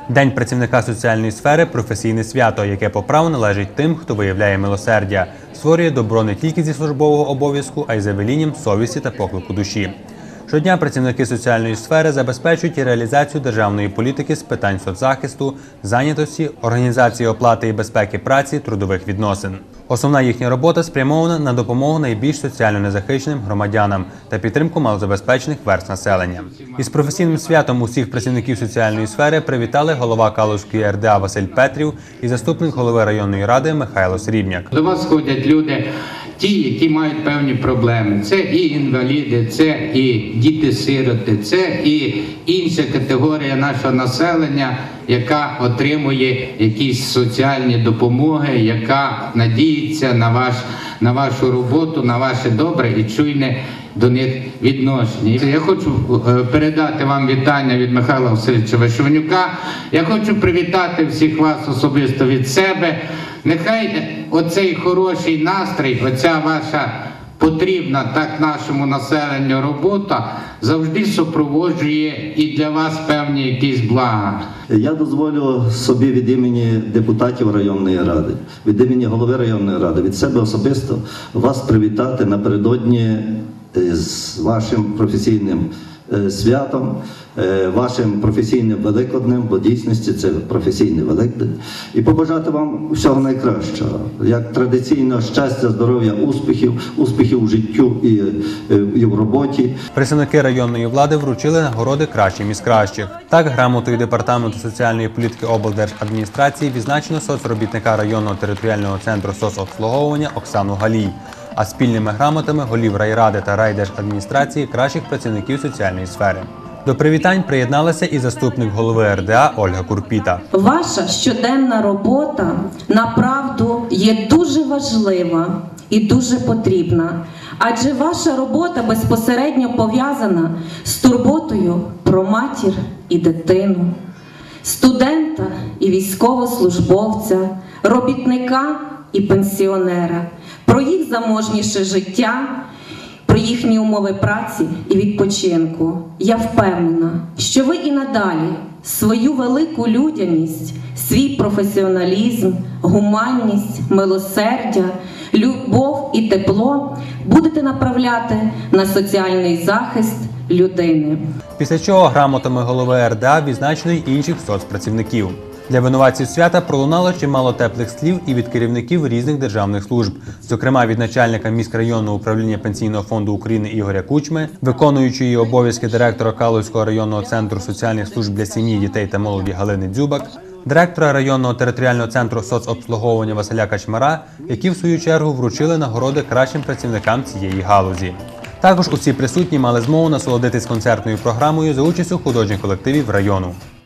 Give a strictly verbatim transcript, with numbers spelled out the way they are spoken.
День працівника соціальної сфери – професійне свято, яке по праву належить тим, хто виявляє милосердя, створює добро не тільки зі службового обов'язку, а й за велінням совісті та поклику душі. Щодня працівники соціальної сфери забезпечують реалізацію державної політики з питань соцзахисту, зайнятості, організації оплати і безпеки праці, трудових відносин. Основна їхня робота спрямована на допомогу найбільш соціально незахищеним громадянам та підтримку малозабезпечених верств населення. Із професійним святом усіх працівників соціальної сфери привітали голова Калузької ер де а Василь Петрів і заступник голови районної ради Михайло Срібняк. До вас ходять люди, ті, які мають певні проблеми. Це і інваліди, це і діти-сироти, це і інша категорія нашого населення, яка отримує якісь соціальні допомоги, яка надіється на, ваш, на вашу роботу, на ваше добре і чуйне до них відношення. Я хочу передати вам вітання від Михайла Васильовича Вишиванюка. Я хочу привітати всіх вас особисто від себе. Нехай оцей хороший настрій, оця ваша потрібна так нашому населенню робота завжди супроводжує і для вас певні якісь блага. Я дозволю собі від імені депутатів районної ради, від імені голови районної ради, від себе особисто вас привітати напередодні з вашим професійним святом, вашим професійним Великоднем, бо в дійсності це професійний Великдень, і побажати вам всього найкращого, як традиційно щастя, здоров'я, успіхів, успіхів у життю і, і в роботі. Представники районної влади вручили нагороди кращим із кращих. Так, грамотою Департаменту соціальної політики облдержадміністрації відзначено соцробітника районного територіального центру соцобслуговування Оксану Галій, а спільними грамотами голів райради та райдержадміністрації кращих працівників соціальної сфери. До привітань приєдналася і заступник голови ер де а Ольга Курпіта. Ваша щоденна робота, направду, є дуже важлива і дуже потрібна, адже ваша робота безпосередньо пов'язана з турботою про матір і дитину, студента і військовослужбовця, робітника і пенсіонера, про їх заможніше життя, про їхні умови праці і відпочинку. Я впевнена, що ви і надалі свою велику людяність, свій професіоналізм, гуманність, милосердя, любов і тепло будете направляти на соціальний захист людини. Після чого грамотами голови ер де а відзначили й інших соцпрацівників. Для винуватців свята пролунало чимало теплих слів і від керівників різних державних служб, зокрема від начальника міськрайонного управління Пенсійного фонду України Ігоря Кучми, виконуючої обов'язки директора Калузького районного центру соціальних служб для сім'ї, дітей та молоді Галини Дзюбак, директора районного територіального центру соцобслуговування Василя Качмара, які в свою чергу вручили нагороди кращим працівникам цієї галузі. Також усі присутні мали змогу насолодитись концертною програмою за участю художніх колективів району.